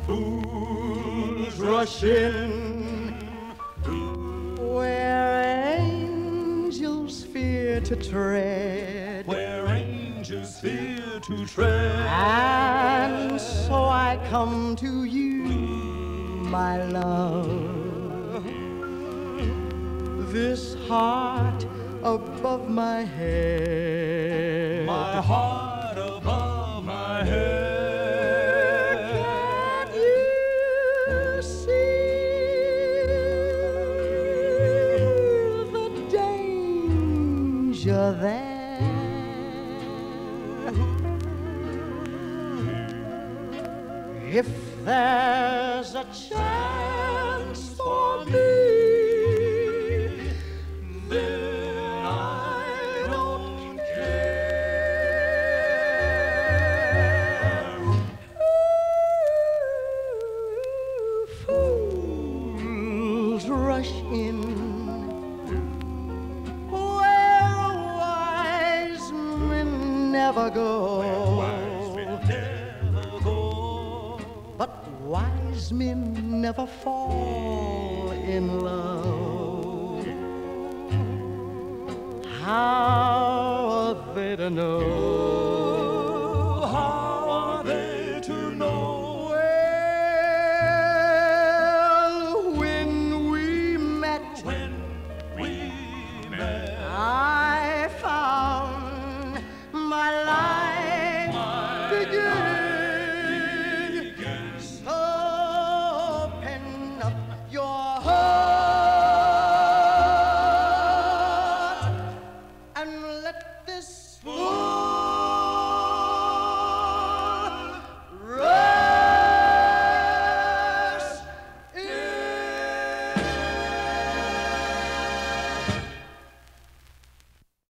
Fools rush in where angels fear to tread. Where angels fear to tread. And so I come to you, my love. This heart above my head. My heart above my head. Can't you see the danger there? If there's a chance for me, then I don't care. Fools rush in where wise men never go. But wise men never fall in love. How are they to know? How are they to know? Well, when we met, I found my life began.